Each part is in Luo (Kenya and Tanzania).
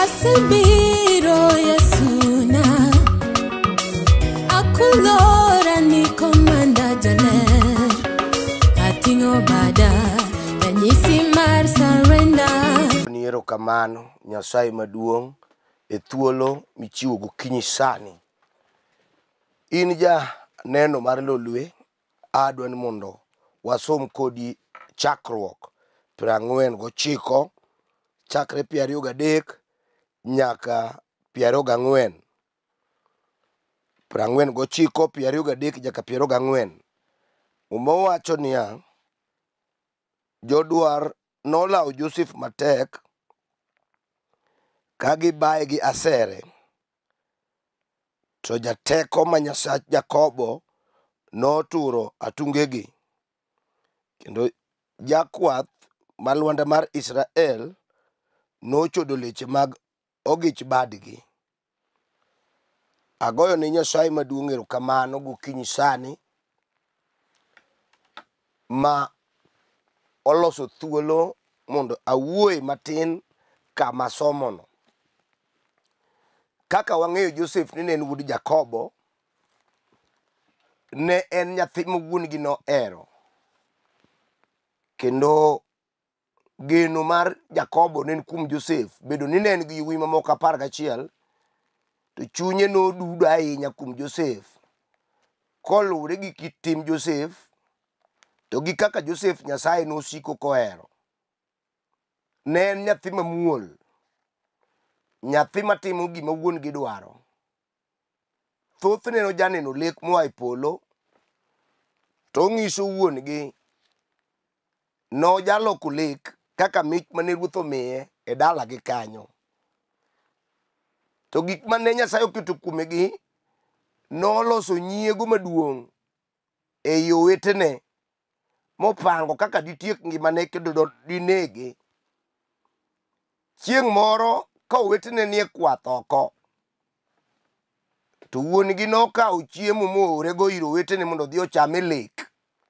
Asebiro Yesuna Akulora ni komanda jaler Atingo bada Ranyisi mar surrender Niero kamano Nyasaye maduong' e thuolo michiwo gokinyi sani. In ja neno mar lolwe adwa ni mondo wasom kodi chakruok 49 chakre 23 nyaka 24. 49 23 nyaka 24. Wacho niya, jodwar nolawo Joseph matek kagibaye gi asere, to jateko ma Nyasach Jakobo noturo atungegi, kendo jakwath malwanda mar Israel nochodo leche mag ogich badgi. Agoyo ni Nyasaye maduong' erokamano gokinyi sani ma oloso thuolo mondo awuoye matin kama somono. Kaka wang'eyo Joseph ni ne en wuod Jakobo, ne en nyathi ma wuon-gi nohero, kendo geno mar Jakobo ne en kuom Joseph. Bedo ni ne en gi yawuoyi mamoko 11, to chunye nodudo ahinya kuom Joseph, koluwore gi kit tim Joseph to gi kaka Joseph Nyasaye nosiko kohero. Ne en nyathi mamuol, nyathi matimo gima wuon-gi dwaro. Thothne nojaneno lek moa e polo, to ong'iso wuon-gi. Nojaloko lek kaka mich mane ruoth omiye e dalagi kanyo. To gik mane Nyasaye oketo kuomegi noloso nyiego maduong' e yo wetene, mopango kaka ditiek ngimane kendo dinege. Chieng' moro ka owetene nie kwath oko, to wuon-gi nokawo chiemo moorego ir owetene mondo odhi ocham e lek.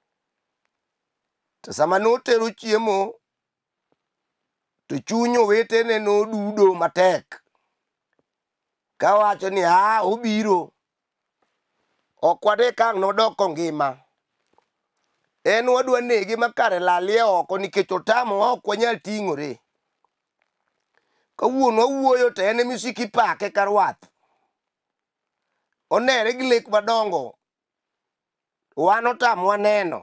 To sama notero chiemo, to chuny owetene nodudo matek, kawacho ni obiro, ok wade kang' nodoko ngima. En wadwa nege makare lalie oko nikech otamowa, ok wanyal ting'ore. Kawuono wawuoyo to en emisiki pake ka rwath. Onere gi lek madongo, wan otamwa neno.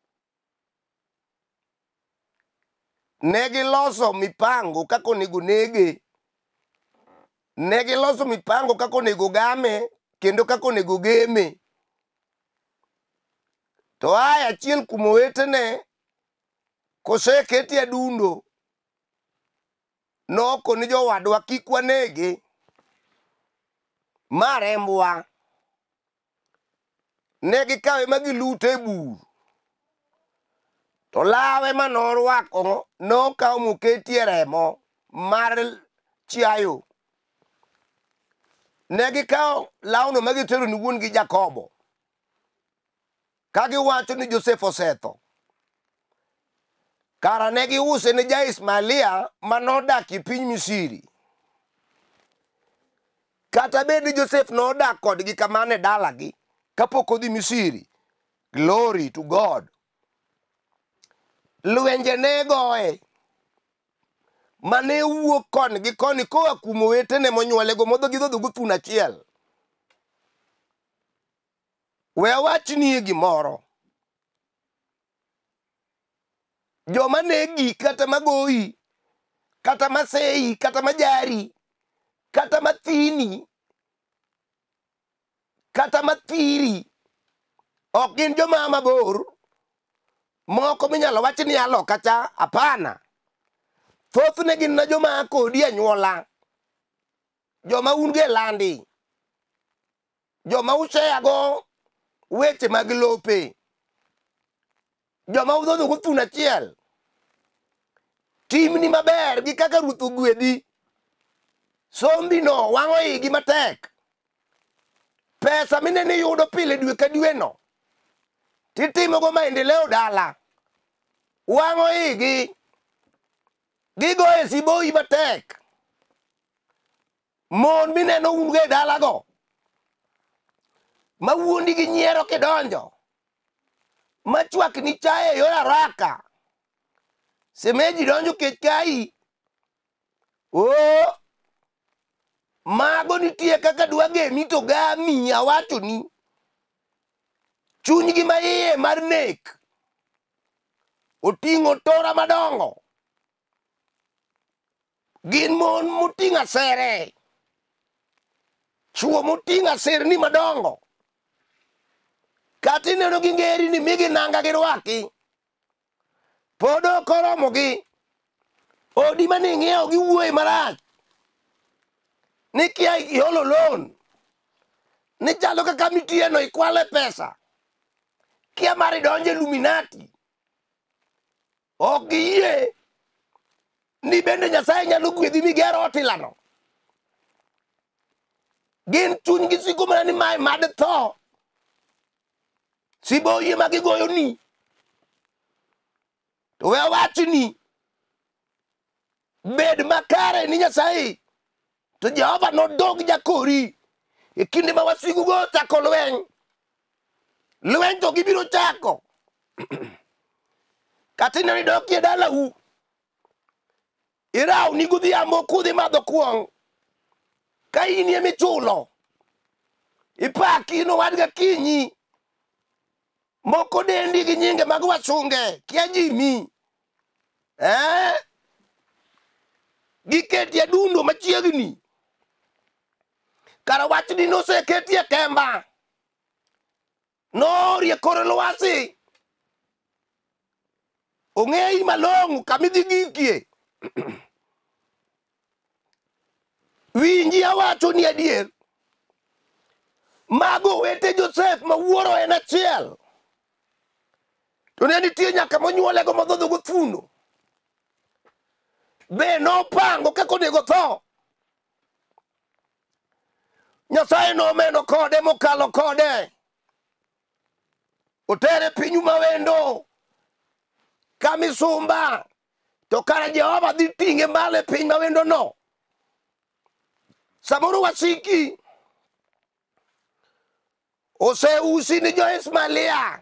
Negiloso mipango kaka onego nege. Negiloso mipango kaka onego game kendo kaka onego geme. To achiel kuom owetene koseketi adundo, noko ni jowadwa kik wanege, ma rembwa. Negikawe magilute e bur, to lawe manorwako nokawo moketie remo mar chiayo. Negikawo lawno magitero ni wuon-gi Jakobo, kagiwacho ni Joseph osetho. Kara negiuse ne ja-Ismaelia manodak e piny Misiri. Kata bed ni Joseph nodak kodgi kamano e dalagi kapok odhi Misiri, glory to God. Lwenje ne goye, mane wuok koni gi koni koa kuom owetene monyuolego modho gi dhodho thuno achiel. We awachnie gimoro. Joma negi kata magoyi, kata maseyi, kata majari, kata mathini, kata mathiri, ok gin joma mabor, moko minyalo wach ni aloka cha, hapana. Thothne gin na joma kodi anyuola, joma un ge landi, joma useago weche mag lope, joma udhodho go thuno achiel. Timni maber gi kaka ruoth ogwedhi. Sombino wang'o igi matek. Pesa mineni yudo pile dwe ka dweno, titimogo maendeleo dala, wang'o igi. Gigoye siboi matek. mon mineno un ge dalago ma wuondi gi nyiero kidonjo ma chwak ni chaye yor araka semeji donjo kech kai mago nitie kaka dwa gemi to gami awacho ni chuny gi ma iye mar nek oting'o tora madongo gin mon moting'o asere chuo moting'o aserni madongo kata ineno gi ngeri ni migi nanga gi rwaki pod ok oromogi odi mane ng'iewo gi wuoyi marach ni kia iolo loan ni chalo kaka mitiyeno ikwale pesa kia mar idonje Illuminati ok giyie ni bende Nyasaye nyalo gwedhi migero otilano gin chuny gi siko mana ni mae mad tho siboye ma gigoyo ni to we wachni bed makare ni Nyasaye to Jehova nodog jakori e kinde ma wasigugo chako lweny to gibiro chako katina ni dokie dalau iraw ni godhiambo kudhi madho kuong ka inie michulo ipaki no wadga kinyi moko dendi gi nyinge mag wasunge kia jimi giketie dundo machiegni kara wachni noseketie kemba norie kor lwasi ong'eyi malong'o kamidhi gikie winji awacho ni adier mago wete Joseph ma wuoro en achiel to ne nitie nyaka monyuolego modhodho go thuno be nopango kaka onego tho Nyasaye nomeno kode mokalo kode otere pinyu mawendo kamisumba to kara Jehova dhi ting'e mbale piny mawendo no samoro wasiki oseusi ni jo Ismailia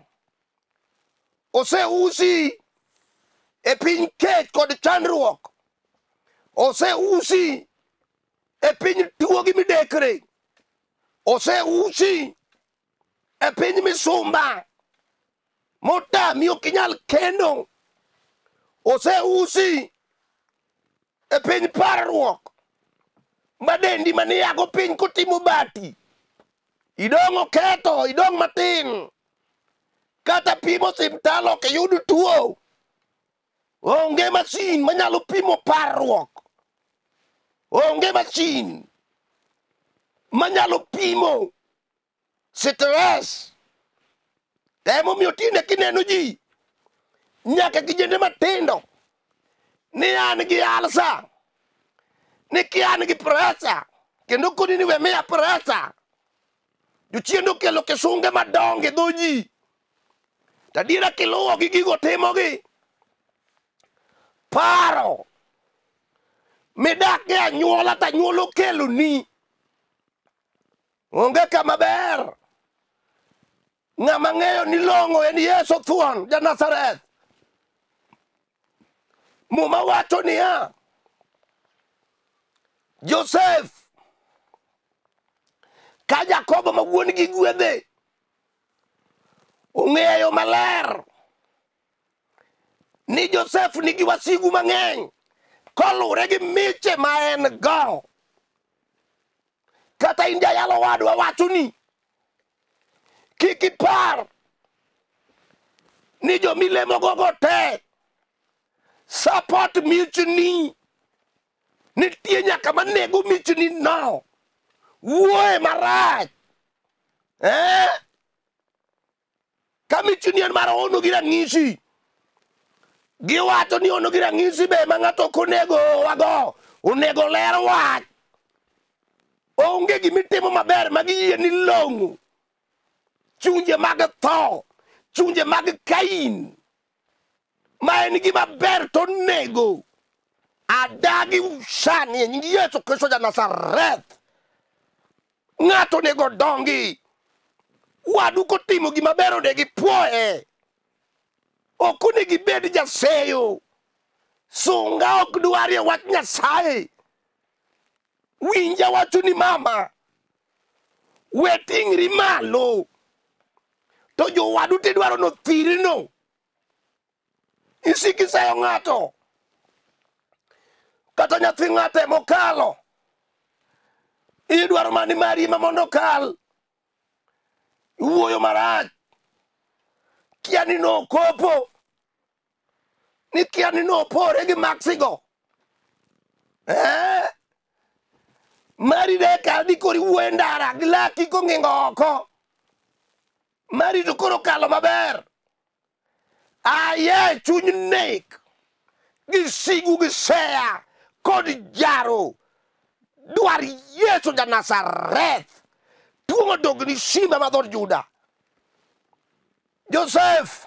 oseusi e piny kech kod chandruok oseusi e piny tuo gi midekre oseusi e piny misumba motami ok inyal kendo oseusi e piny parruok madendi maniago piny kotimo bati idong' oketo idong' matin kata pimo osiptal ok yud tuo onge masin manyalo pimo parruok onge masin manyalo pimo stress emomiyo tinde kineno ji nyaka kijende matindo ni an gi alsa ni kian gi presa kendo koni ni we miya presa jochiendo kelo kisunge madonge dho ji tadiera kiluwo gi gigo timogi paro midak e anyuola to anyuola okelo ni onge kama ber ng'ama ng'eyo ni long'o en Yesu thuon ja Nazareth muma wacho niya Joseph ka Jakobo ma wuon gi gwedhe ong'eyo maler ni Joseph nigi wasigu mang'eny kolure gi miche ma en go kata in jayalo wadwa wacho ni kik ipar ni jo milemo gogo te support michni nitie nyaka manego michni no wuoye marach ka michni en mar ono gi rang'isi giwacho ni ono gi rang'isi be ma ng'ato ok onego wago onego ler wach onge gimitimo maber ma giyie ni long'o chunje mag tho chunje mag Kain ma en gima ber to nego adagi usani e nying Yesu Kristo ja Nazareth ng'ato nego dongi wadu kotimo gima ber onego ipuoye, ok onego ibed jaseyo. Sunga ok dwarie wach Nyasaye. Winja wachoni mama, we ting'ri malo, to jowadu tidwaro nothirino. Isiki sayo ng'ato kata nyathi ng'ate mokalo, idwaro mani mari ma mondo kal, wuoyo marach, kia ni nokopo, ni kia ni nopore gi maksigo. Mari de kal di kori wuoyo ndara gi laki kong'ingo oko, mari to koro kalo maber. Aye chuny nek gi sigu gi seya kod jaro dwar Yesu ja Nazareth, tuong'o dogni simba ma dhod Juda. Joseph,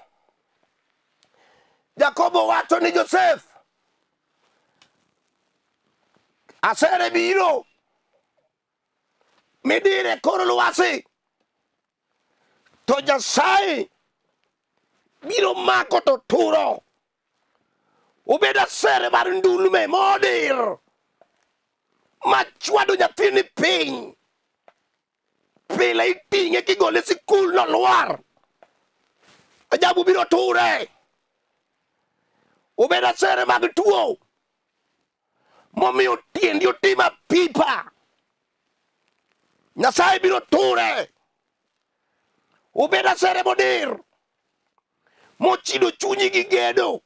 Jakobo wacho ni Joseph, asere biro midire kor lwasi, to Nyasaye biro mako to turo. Obed asere mar ndulme modir machwado nyathini piny, pile iting'e kigole sikul nolwar, ajabu biro ture. Obed asere mag tuo momiyo tiendi otima pipa, Nyasaye biro ture. Obed asere modir mochido chunyi gi gedo,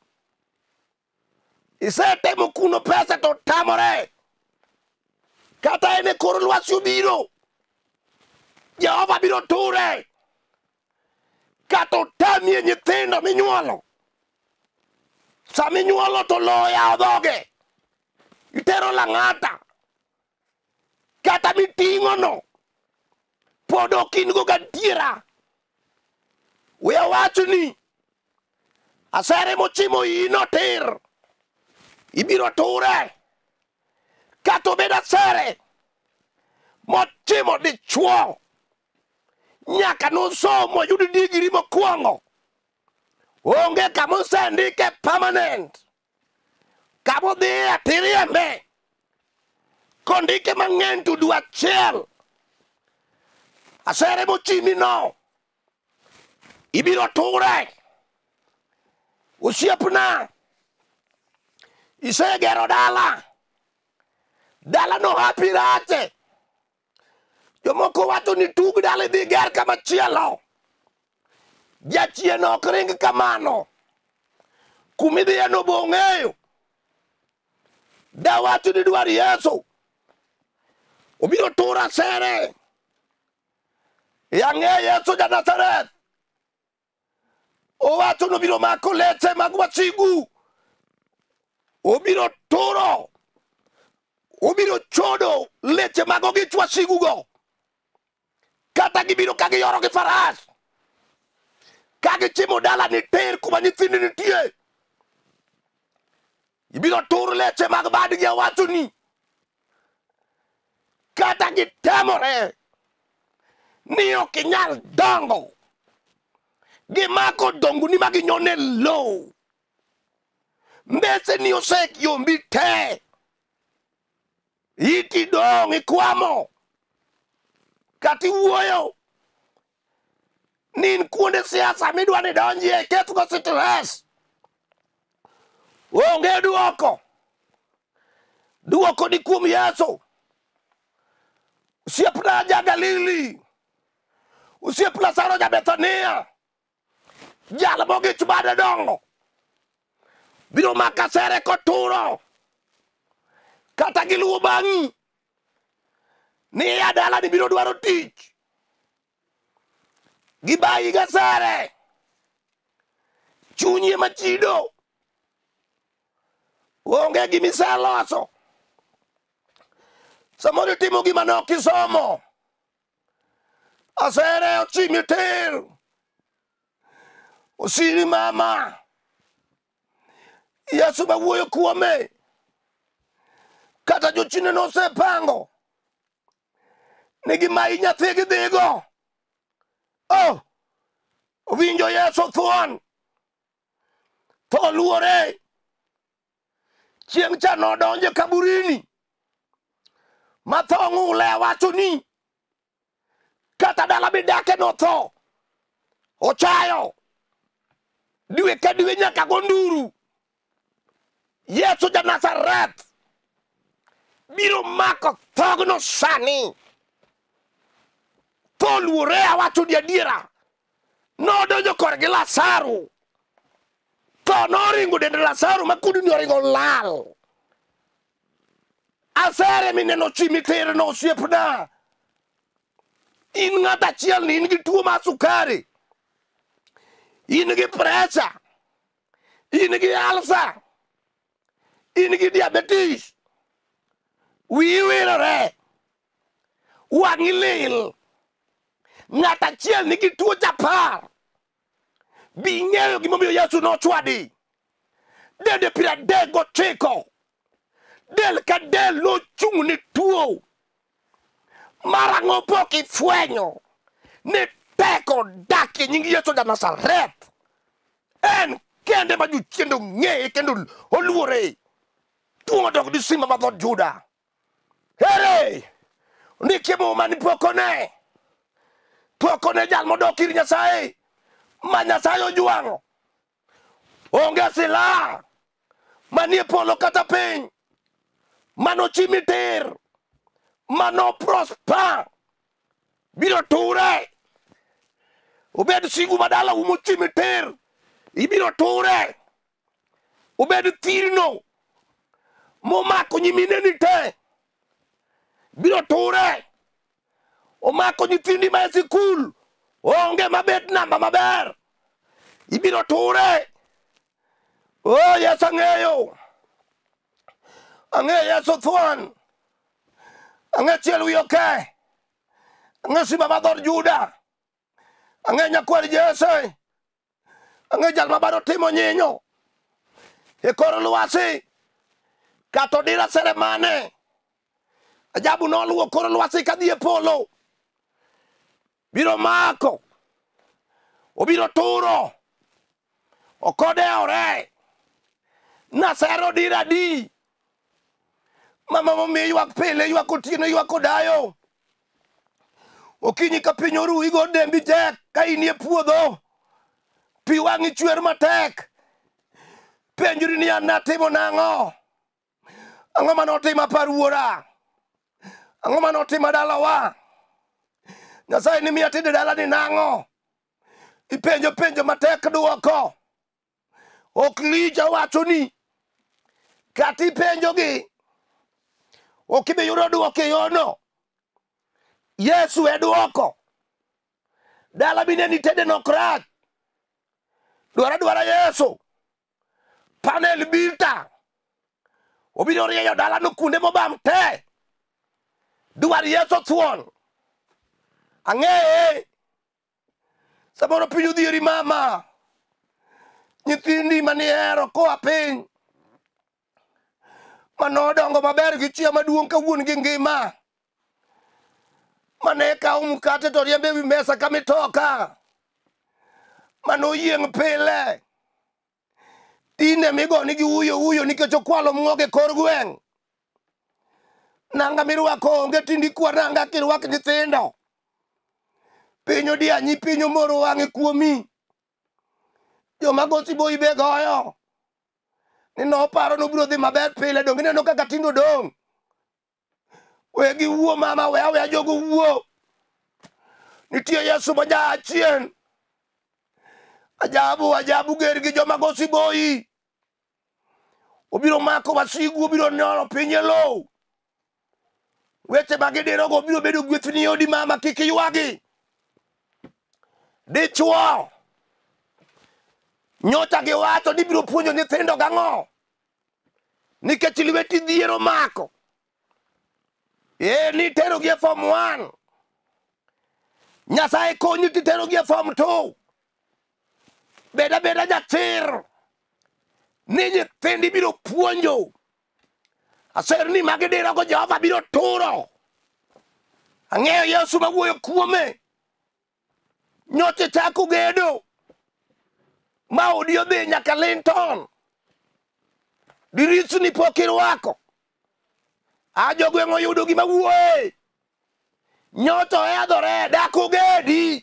isetemo kuno pesa to tamore, kata ene kor lwasi obiro, Jehova biro ture. Kata otamie nyithindo minyuolo, saminyuolo to loya odhoge, itero lang'ata, kata miting'ono pod ok in go gadiera. We awachoni, asere mochimo ino tir, ibiro ture. Kata obed asere mochimo dichuo, nyaka nosomo yudi digiri mokwongo, onge kamosendike permanent, kamodhiye tiriembe kondike mang'eny to dwa achiel. Asere mochimi no ibiro ture. Osiepna, isegero dala no hapi rate, jomoko wacho ni tug dala idhi ger kamachielo, jachien ok ring kamano, kumidhiye no bong'eyo. Dawacho ni dwar Yesu, obiro tura asere. Yang'e Yesu ja Nazareth, owacho nobiro mako leche mag wasigu, obiro turo, obiro chodo leche mag ogich wasigugo, kata gibiro ka giyoro gi faras, ka gichimo dala ni ter kuma nyithindi nitie, ibiro tur leche mag badgi. Awachoni, kata gitamore ni ok inyal dongo, gimako donguni ma ginyone low, mbese ni osekiombi te, iti dong ikwamo, kati wuoyo nin kuonde siasa midwa ni donjie ketho stress, onge duoko ni kuom Yesu. Osiepna ja Galili, osiep Lazaro ja Bethania, jal mogich bade dongo, biro mako asere koturo, kata giluwo bang'i ni ya dala ni biro dwaro tich, gibayi gasere, chunyi machido, onge gimiseloso, samoro timo gima nok isomo, asere ochimi tir, osiri mama, Yesu mawuoyo kuome, kata jochine nosepango nigi mai nyathi gidhigo. Winjo Yesu thuon. Tho luore. Chieng' cha nodonje kaburini. Ma tho ng'ule wacho ni kata dala midake no tho. Ochayo. Dwe ka dwe nyaka gonduru. Yesu ja Nazareth biro mako thogno sani. Tho luore awacho di adiera. Nodonjo korgi Lazaro. Tho noringo dend Lazaro ma kudni oringo lal. Asere mineno chi mitere no osiepna. In ng'at achiel ni in gi tuo mar sukari. In gi pressure. In gi ulcer. In gi diabetes. Wiyi wirore. Wang'i lil. Ng'at achiel nigi tuo chapar. Bi ng'eyo gimomiyo Yesu nochwadi. Dende 39. Del ka del nochung' ni tuo. Marang'o pok ifwenyo ni teko dak e nying Yesu ja Nazareth. En kende ma jochiende ong'eye kendo oluore. Tuo odok di simba ma dhood Juda. Here! Ndike muma ni pokone. Pokone jal modok ir Nyasaye. Ma Nyasaye ojwang'o. Onge silaha manie polo kata piny. Mano chimi tir. Mano prosper. Biro ture. Obed sigu madala umo chimi tir. Ibiro ture. Obed thirno. Momako nyimine ni te. Biro ture. Omako nyithindi ma e sikul. Onge mabet namba maber. Ibiro ture. Yesu ang'eyo. Ang'eyo Yesu thuon. Ang'eyo chiel wiyo ke. Ang'eyo simba ma dhood Juda. Ang'eyo nyakwar Jesse. Ang'eyo jal ma bado timo nyinyo e kor lwasi. Kata odira Seremane. Ajabu noluwo kor lwasi kadhi e polo. Biro mako. Obiro turo. Okodewore. Nasero dira di. Mama momi ywak pile, ywak otieno, ywak odayo. Okinyi ka piny oru igo dembi tek ka inie puodho. Pi wang'i chwer matek. Penjuri ni an natimo nang'o. Ang'o manotima par wuora. Ang'o manotima dalawa. Nyasaye ni miya tinde dala ni nang'o. Ipenjo penjo matek duoko. Ok lija wacho ni. Kati ipenjo gi. Ok ibe yudo duoko e yono. Yesu e duoko. Dala bineni tede nokrach. Dwara Yesu. Panel bilta. Obiro rieyo dala no kunde mobam te. Dwar Yesu thuon. Ang'eye. Samoro piny odhieri mama. Nyithindi maniero koa piny. Manodongo maber gi chia maduong' ka wuon gi ngima. Mane kawo mkate to riembe wi mesa kamitoka. Manoyieng' pile. Tine migoni gi uyo nikech okwalo mng'oge kor gweng'. Nanga mirwako onge tindi kwa nanga kirwak nyithindo. Piny odianyi piny omoro wang'e kuomi. Joma gosi boi be goyo. Ni noparo nobiro dhi maber pile dong ineno kaka tindo dong'. Wegi wuo mama weya jogo wuo. Nitie Yesu ma ja achien. Ajabu ger gi joma gosi boi. Obiro mako wasigu, obiro nyoro piny e low. Weche magidiro go obiro bedo gwethni odi mama kik ywagi. Dichuo. Nyota gi wacho ni biro puonjo nyithindo gang'o. Nikech lweti dhiero mako. Ni tero gi e form 1. Nyasaye konyi titero gi e form 2. Beda jatir. Ni nyithindi biro puonjo. Aser ni magidiro go Jehova biro turo. Ang'eyo Yesu mawuoyo kuome. Nyocha chako gedo. Ma odi odhi nyaka Linton. Dirisni pok irwako. Ajogweng' oyudo gima wuoye. Nyocha oedhore dako gedi.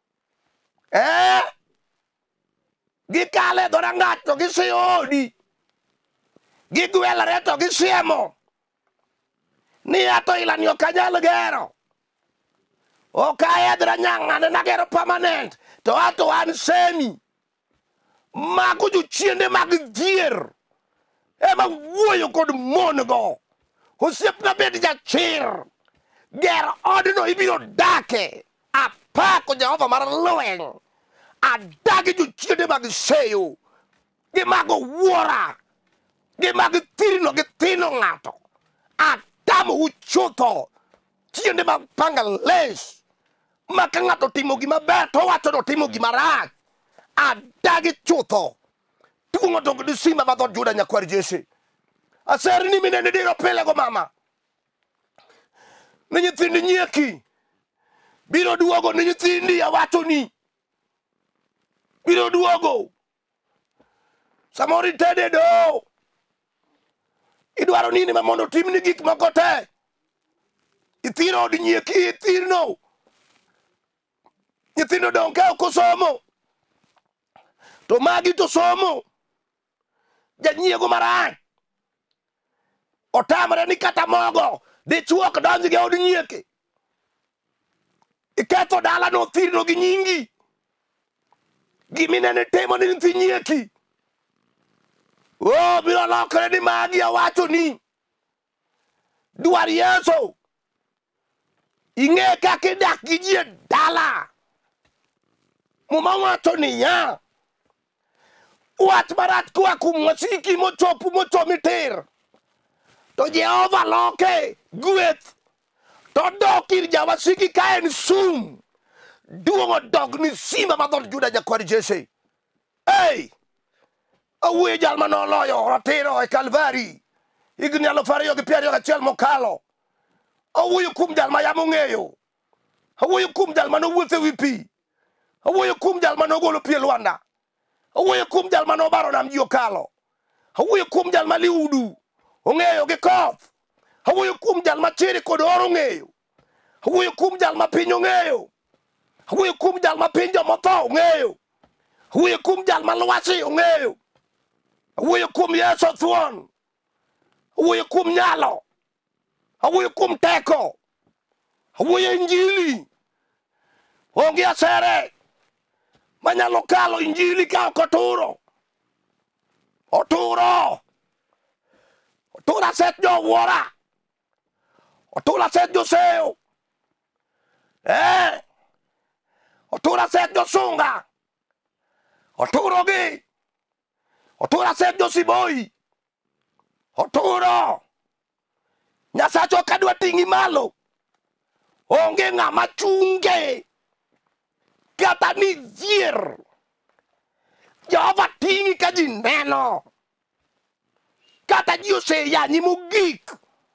Gikale dhora ng'at to gisiyo odi. Gigwelore to gisiemo. Ni ato ilani ok anyal gero. Ok aedhra nyang'ane nagero permanent. To ato an semi. Mago jochiende mag dhier. Ema wuoyo kod mon go. Osiepna bed jachir. Ger odno ibiro dake. Apako Jehova mar lweny. Adagi jochiende mag seyo. Gi mago wuora. Gi mag thirno gi thino ng'ato. Atamo uchutho. Chiende mag panga les. Maka ng'ato timo gima ber to wacho no timo gima rach. Adagi chutho. Tuongo dong di simba ma dhod Juda nyakwar Jesse. Aseri ni minene diro pile go mama. Ni nyithindi nyieki. Biro duogo ni nyithindi awacho ni. Biro duogo. Samori tede do. Idwaro nini ma mondo timni gik moko te. Ithiro od nyieki ithirno. Nyithindo dong ka ok osomo. To magi to somo. Janyiego marach. Otamre ni kata mogo dichuok donji ge od nyieke. Iketho dala no thirno gi nyingi. Giminene temo ni nyithi nyieki. Biro lokore ni magi awacho ni. Dwar Yesu. Ing'e kaka idak gi ji e dala. Muma wacho niya. Wach marach koa kuom wasiki mochomi tir. To Jehova loke gweth. To dok ir jawasiki ka en sum. Duongo dog ni simba ma dhod Juda nyakwar Jesse. Awuoyo jal manoloyo ratiro e Kalvari. Higni 2021 mokalo. Awuoyo kuom jal ma yamo ng'eyo. Awuoyo kuom jal manowuotho e wi pi. Awuoyo kuom jal manogolo pi e lwanda. Awuoyo kuom jal manobaro nam ji okalo. Awuoyo kuom jal maliudu ong'eyo gi koth. Awuoyo kuom jal machiri kod oro ong'eyo. Awuoyo kuom jal ma piny ong'eyo. Awuoyo kuom jal ma piny jomotho ong'eyo. Awuoyo kuom jal ma lwasi ong'eyo. Awuoyo kuom Yesu thuon. Awuoyo kuom nyalo. Awuoyo kuom teko. Awuoyo injili. Onge asere manyalo kalo injili ka ok oturo. Oturo. Otura set jo wuora. Otura set jo seyo. Otura set jo sunga. Oturo gi. Otura set jo siboi. Oturo. Nyasacho kadwa ting'i malo. Onge ng'ama chunge. Kata ni dhier. Jehova ting'i ka ji neno. Kata ji oseyanyi mogik.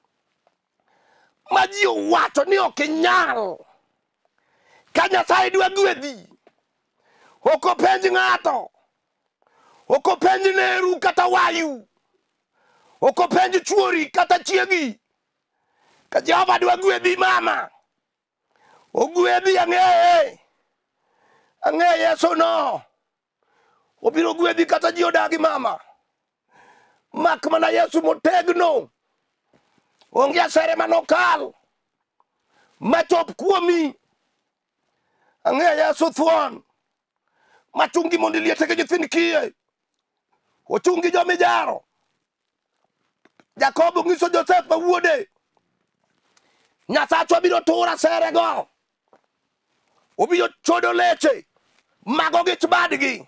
Ma ji owacho ni ok inyal. Ka Nyasaye dwa gwedhi. Ok openj ng'ato. Ok openj neru kata wayu. Ok openj chuori kata chiegi. Ka Jehova dwa gwedhi mama. Ogwedhi ang'eye. Ang'e Yesu no. Obiro gwedhi kata ji odagi mama. Mak mana Yesu motegno. Onge asere manokal. Machop kuomi. Ang'e Yesu thuon. Machungi mondo liete ke nyithind kiye. Ochungi jomijaro. Jakobo ng'iso Joseph ma wuode. Nyasacho biro tura sere go. Obiro chodo leche. Mago gich badgi.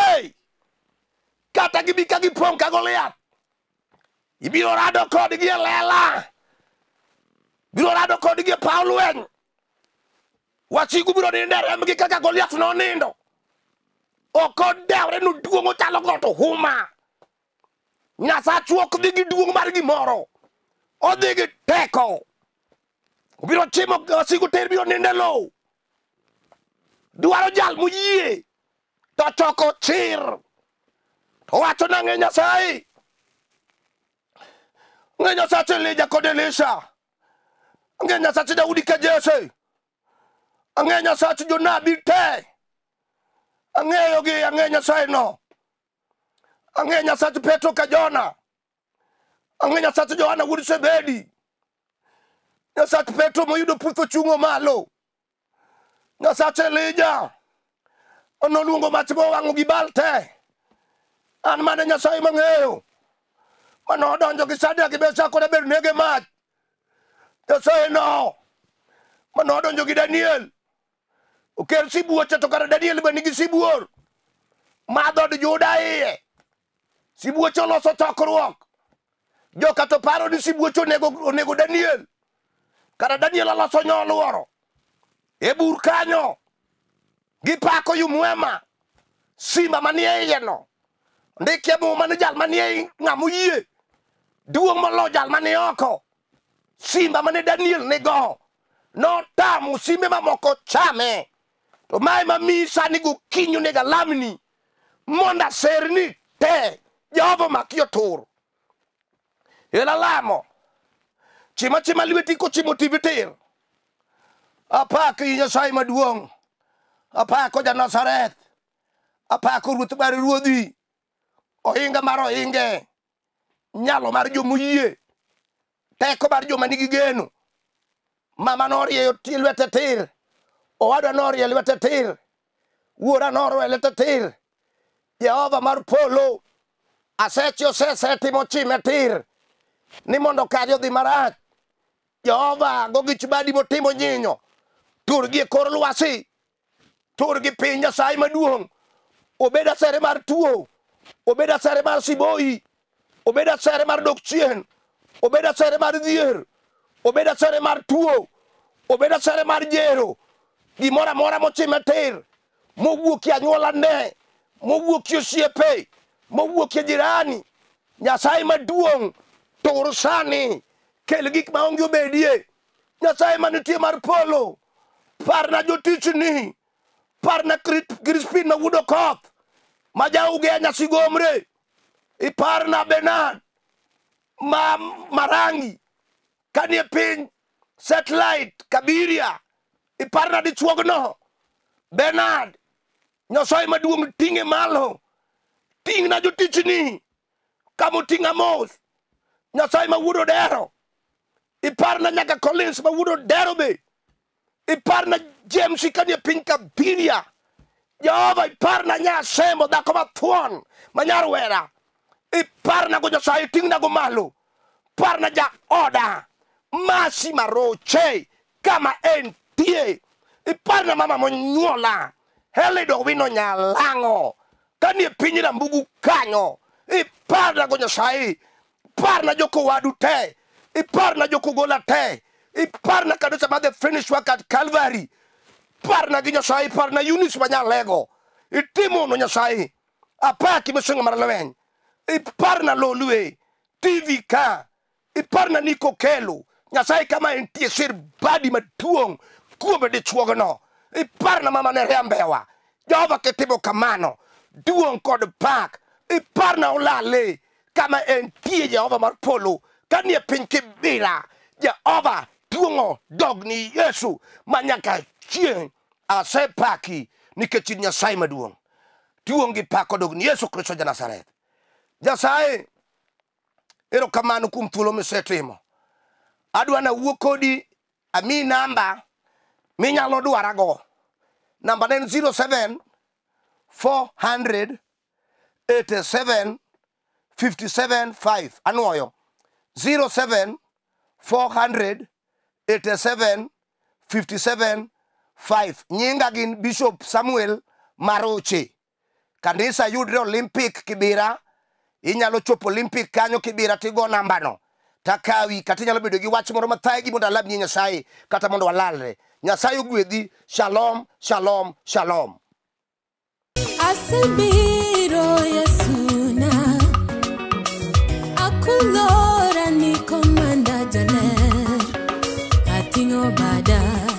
Kata gibi ka gipong ka Goliath. Ibiro rado kodgi e lela. Biro rado kodgi e paw lweny. Wasigu biro nindo remgi kaka Goliath no nindo. Oko dewre no duongo chalo got huma. Nyasachu ok dhi gi duong' mar gimoro. Odhi gi teko. Biro chimo wasigu ter biro ninde low. Dwaro jal muyie. To choko chir. To wacho na ng'e Nyasaye. Ng'e Nyasache Elija kod Elisha. Ng'e Nyasache Daudi ka Jesse. Ng'e Nyasache jonabi te. Ng'e Nyasaye no. Ng'e Nyasache Petro ka Jona. Ng'e Nyasache Johana wuod Zebedi. Nyasache Petro moyudo putho chungo malo. Nyasache Elija onoluongo mach mowang'o gi bal te. An mane Nyasaye mang'eyo. Mano odonjo gi Shadrach gi Meshach kod Abednego mach. Nyasaye no. Mano odonjo gi Daniel. Okel sibuoche to kara Daniel be nigi sibuor. Madho od Juda iye. Sibuoche oloso chokruok. Joka to paro ni sibuoche onego Daniel. Kara Daniel oloso nyoluoro. E bur kanyo. Gipako Yumwema. Simba manie iye no. Ndike muma ni jal manie ng'amu yie. Duong' molo jal manie oko. Simba mane Daniel nigo. No tamu simbe mamoko chame. To mai mami sani gokinyo nega lamni. Monda serni te. Jehova makio tur. Ela lamo. Chima lweti ko chimo tivitir. Apako Nyasaye maduong'. Apako ja Nazareth. Apako Ruoth mar ruodhi. Ohinga mar ohinge. Nyalo mar jomuyie. Teko mar joma nigi geno. Mama norie lwete tir. Owada norie lwete tir. Wuora norie lwete tir. Jehova mar polo. Asecho timo chime tir. Ni mondo kajo dhi marach. Jehova gogich badi motimo nyinyo. Turgi e kor lwasi. Turgi piny Nyasaye maduong'. Obeda sere mar tuo. Obeda sere mar siboi. Obeda sere mar dok chien. Obeda sere mar dhier. Obeda sere mar tuo. Obeda sere mar jero. Gimora mora mochime tir. Mowuokie anyuola ne. Mowuokie osiepe. Mowuokie jirani. Nyasaye maduong'. Tur sani. Kel gik maonge obedie. Nyasaye manitie mar polo. Parna jotichni. Parna Crispin ma wudo koth. Majauge Nyasigomre. Iparna Bernard. Marangi. Kanie piny. Satellite. Kabiria. Iparna dichuogno. Bernard. Nyasaye maduong' ting'e malo. Ting' na jotichni. Kamo ting'a mos. Nyasaye ma wudo dero. Iparna nyaka Collins ma wudo dero be. Iparna James kanie piny Kabiria. Jehova iparna Nyasemo dhako mathuon manyarwera. Iparna go Nyasaye ting'na go malo. Parna ja oda. Masi maroche. Kama entie. Iparna mama monyuola. Helido wino nyalango. Kanie piny Rambugu kanyo. Iparna go Nyasaye. Iparna joko wadu te. Iparna joko gola te. Iparna kanisa ma the finished work at Calvary. Parna gi Nyasaye. Parna Eunice Manyalego. Itimo no Nyasaye. Apaki misingo maralwen. Iparna Lolue. TV ka. Iparna Niko Kelo. Nyasaye kama entie sir badi maduong'. Kuobe di chuogono. Iparna mama Nerembewa. Jehova ketimo kamano. Duong' kod pak. Iparna olale. Kama entie Jehova mar polo. Kanie piny Kibira. Jehova tuongo dogni Yesu manyaka chieng' asepaki nikech Nyasaye maduong'. Tuongi pako dogni Yesu Kristo ja Nazareth. Nyasaye erokamano kuom thuolo misetimo. Adwa na wuo kodi ami namba minyalo dwarago. Namba en 07 400 87 57 5. Anuoyo 07 400 87 57 5. Nyinga gin Bishop Samuel Maroche. Kanisa yudre Olympic Kibira. Inyalo chopo Olympic kanyo Kibira tigo nambano. Takawi kata inyalo bedo gi wach moro mathagi mondo alab ni Nyasaye kata mondo walalre. Nyasaye ogwedhi. Shalom, shalom, shalom. Asibiro Yesuna. Akulora ni komanda jaler. Atingo bada